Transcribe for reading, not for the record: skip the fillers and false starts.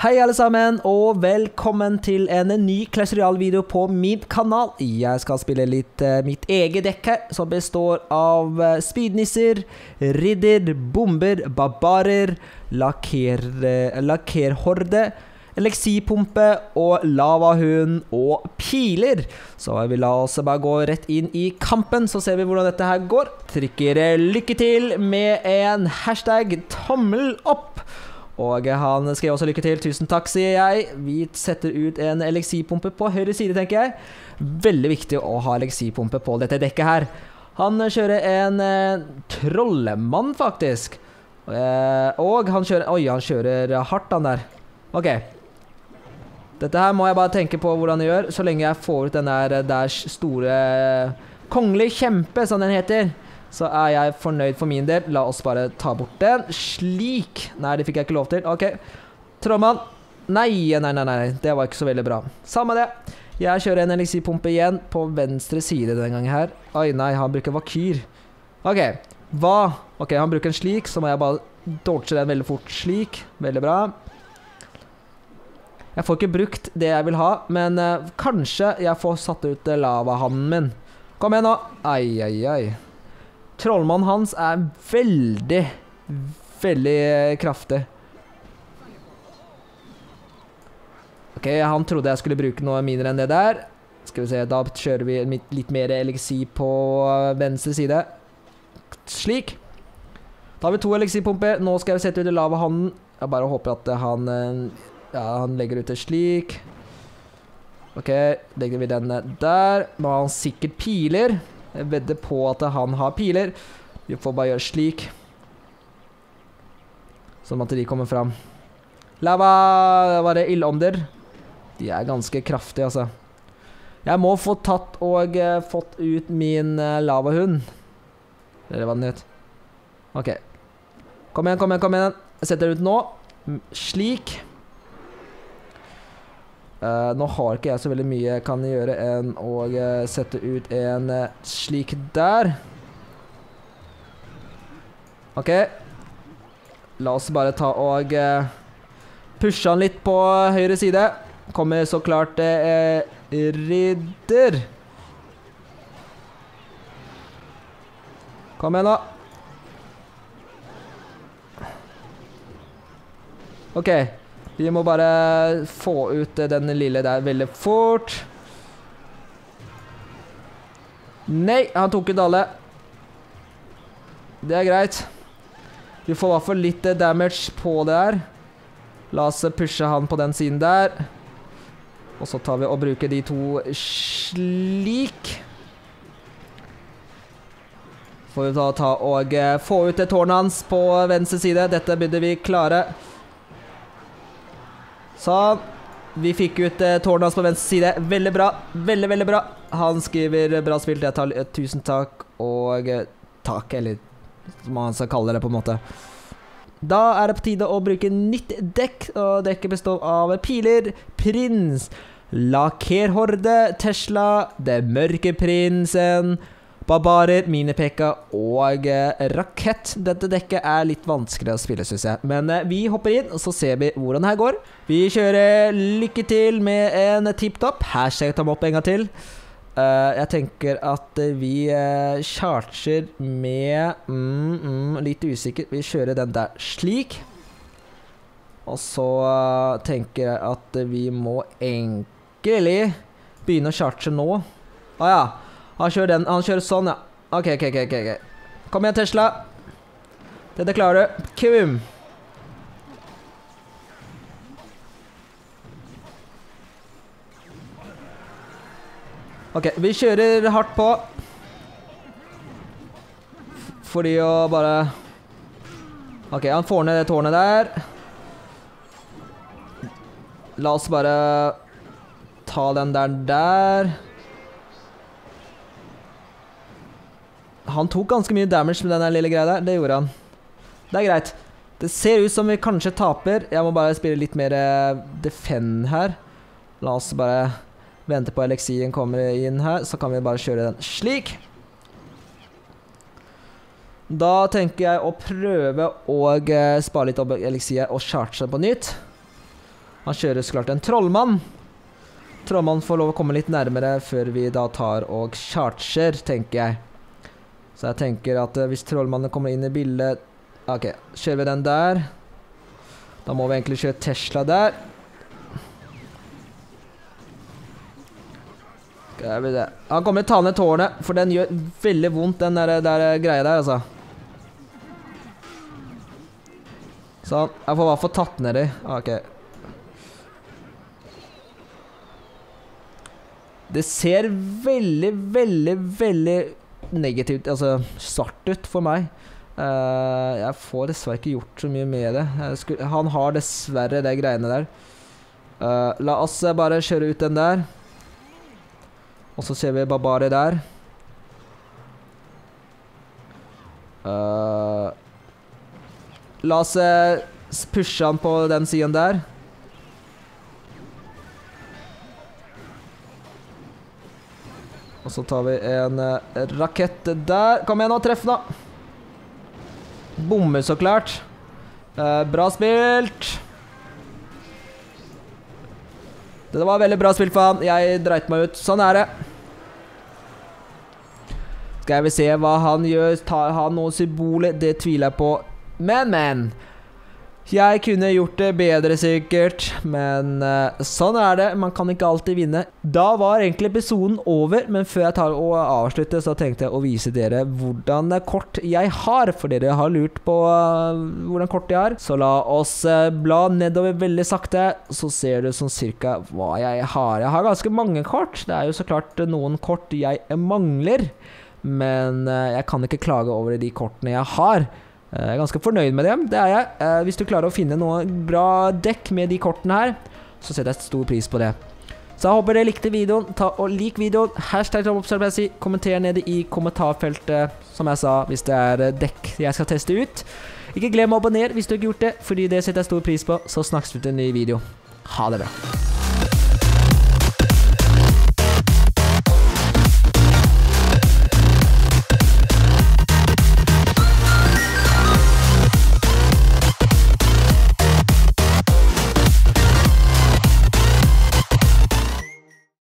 Hei alle sammen, og velkommen til en ny Clash Royale-video på min kanal. Jeg skal spille litt mitt eget dekk her, som består av spydnisser, ridder, bomber, barbarer, lakerhorde, eleksipumpe og lavahund og piler. Så vi la oss bare gå rett inn i kampen, så ser vi hvordan dette her går. Trykker lykke til med en hashtag tommel opp. Og han skrev også lykke til. Tusen takk, sier jeg. Vi setter ut en eleksipumpe på høyre side, tenker jeg. Veldig viktig å ha eleksipumpe på dette dekket her. Han kjører en trollemann, faktisk. Og han kjører... Oi, han kjører hardt, han der. Ok. Dette her må jeg bare tenke på hvordan jeg gjør, så lenge jeg får ut den der store kongelig kjempe, som den heter. Så er jeg fornøyd for min del. La oss bare ta bort den. Slik. Nei, det fikk jeg ikke lov til. Ok. Trollmann. Nei. Det var ikke så veldig bra. Samme det. Jeg kjører en eleksipumpe igjen på venstre side den gangen her. Oi, nei, han bruker vakyr. Ok. Hva? Ok, han bruker en slik, så må jeg bare dodge den veldig fort. Slik. Veldig bra. Jeg får ikke brukt det jeg vil ha, men kanskje jeg får satt ut lavahanden min. Kom igjen nå. Ai. Trollmannen hans er veldig kraftig. Ok, han trodde jeg skulle bruke noe mindre enn det der. Skal vi se, da kjører vi litt mer eleksi på venstre side. Slik. Da har vi 2 eleksipumper. Nå skal jeg sette ut lavahanden. Jeg bare håper at han legger ut det slik. Ok, legger vi den der. Nå har han sikkert piler. Jeg vedder på at han har piler. Vi får bare gjøre slik. Sånn at de kommer fram. Lava, var det ildånder? De er ganske kraftige, altså. Jeg må få tatt og fått ut min lavahund. Det var den ut. Ok. Kom igjen. Jeg setter ut nå. Slik. Nå har ikke jeg så veldig mye jeg kan gjøre enn å sette ut en slik der. Ok. La oss bare ta og pushe han litt på høyre side. Kommer så klart ridder. Kom igjen da. Ok. Vi må bare få ut den lille der veldig fort. Nei, han tok ut alle. Det er greit. Vi får i hvert fall litt damage på det her. La oss pushe han på den siden der. Og så tar vi og bruker de 2 slik. Får vi ta og få ut det tårnet hans på venstre side. Dette burde vi klare. Sånn, vi fikk ut tårnet hans på venstre side. Veldig bra, veldig bra. Han skriver bra spilt, jeg tar tusen takk og takk, eller som man skal kalle det på en måte. Da er det på tide å bruke nytt dekk, og dekket består av piler, prins, lakerhorde, Tesla, det mørke prinsen, barbarer, minipekka og rakett. Dette dekket er litt vanskelig å spille, synes jeg. Men vi hopper inn, og så ser vi hvordan det her går. Vi kjører lykke til med en tipptopp. Hashtag ta meg opp en gang til. Jeg tenker at vi charger med... litt usikker. Vi kjører den der slik. Og så tenker jeg at vi må egentlig begynne å charge nå. Ja. Han kjører sånn, ja. Ok. Kom igjen, Tesla. Dette klarer du. Kum. Ok, vi kjører hardt på. Fordi å bare... Ok, han får ned det tårnet der. La oss bare ta den der. Han tok ganske mye damage med den lille greia der. Det gjorde han. Det er greit. Det ser ut som vi kanskje taper. Jeg må bare spille litt mer defend her. La oss bare vente på eleksien kommer inn her. Så kan vi bare kjøre den slik. Da tenker jeg å prøve å spare litt opp eliksiet og charge på nytt. Han kjører så klart en trollmann. Trollmann får lov å komme litt nærmere før vi da tar og charger, tenker jeg. Så jeg tenker at hvis trollmannen kommer inn i bildet... Ok, kjører vi den der. Da må vi egentlig kjøre Tesla der. Skal vi det. Han kommer til å ta ned tårnet, for den gjør veldig vondt, den der greia der, altså. Sånn, jeg får i hvert fall tatt ned de. Ok. Det ser veldig, veldig, veldig negativt, altså svart ut for meg. Jeg får dessverre ikke gjort så mye med det. Han har dessverre de greiene der. La oss bare kjøre ut den der. Og så ser vi Barbari der. La oss pushe han på den siden der. Og så tar vi en rakett der. Kom igjen nå, treff nå. Bommer så klart. Bra spilt. Det var veldig bra spilt for han. Jeg dreit meg ut. Sånn er det. Skal vi se hva han gjør. Tar han noen symboler? Det tviler jeg på. Men. Jeg kunne gjort det bedre sikkert, men sånn er det, man kan ikke alltid vinne. Da var egentlig episoden over, men før jeg tar og avslutter, så tenkte jeg å vise dere hvordan kort jeg har, for dere har lurt på hvordan kort jeg har. Så la oss bla nedover veldig sakte, så ser du sånn cirka hva jeg har. Jeg har ganske mange kort, det er jo så klart noen kort jeg mangler, men jeg kan ikke klage over de kortene jeg har. Jeg er ganske fornøyd med dem, det er jeg. Hvis du klarer å finne noe bra dekk med de kortene her, så setter jeg stor pris på det. Så jeg håper dere likte videoen. Ta og lik videoen. #TrollMobs, kommenter nede i kommentarfeltet, som jeg sa, hvis det er dekk jeg skal teste ut. Ikke glem å abonnere hvis du ikke har gjort det, fordi det setter jeg stor pris på. Så snakkes vi til en ny video. Ha det bra.